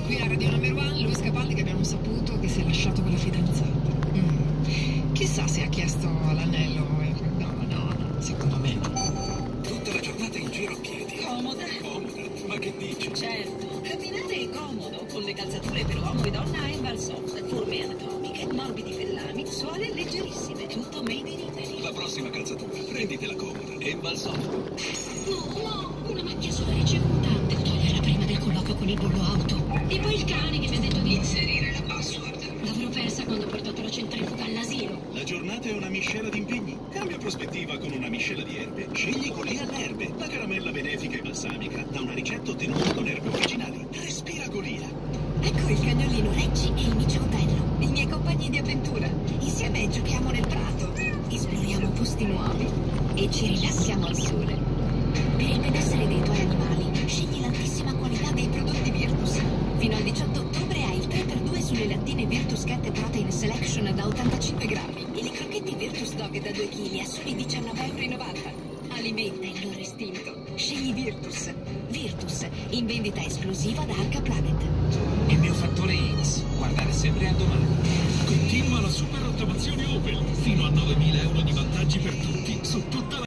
qui a Radio Number One, Luis Capaldi, che abbiamo saputo che si è lasciato con la fidanzata. Chissà se ha chiesto l'anello. No, secondo me no. Tutta la giornata in giro a piedi. Comoda? Comoda? Ma che dici? Certo. Camminare è comodo, con le calzature per uomo e donna Enval Soft, forme anatomiche, morbidi pellami, suole leggerissime, tutto made in Italy. La prossima calzatura, prenditela comoda. Enval Soft. No, una macchia sola ricevuta. Devo toglierla prima del colloquio con il bollo auto. E poi il cane che mi ha detto di inserire la password. L'avrò persa quando ho portato la centrifuga all'asilo. La giornata è una miscela di impegni. Cambia prospettiva con una miscela di erbe. Scegli Golia all'erbe, la caramella benefica e balsamica, da una ricetta ottenuta con erbe originali. Respira Golia. Ecco il cagnolino Reggi e il micio bello, i miei compagni di avventura. Insieme giochiamo nel prato, esploriamo posti nuovi e ci rilassiamo al sole. Per il benessere dei tuoi animali, scegli l'altissima qualità dei prodotti Virtus. Fino al 18 ottobre hai il 3x2 sulle lattine Virtus Cat Protein Selection da 85 grammi e le crocchetti Virtus Dog da 2 kg a soli 19,90 €. Alimenta il loro istinto. Scegli Virtus. Virtus, in vendita esclusiva da Arca Planet. Il mio fattore X. Guardare sempre a domani. Continua la super rottamazione Opel. Fino a 9.000 € di vantaggi per tutti su tutta la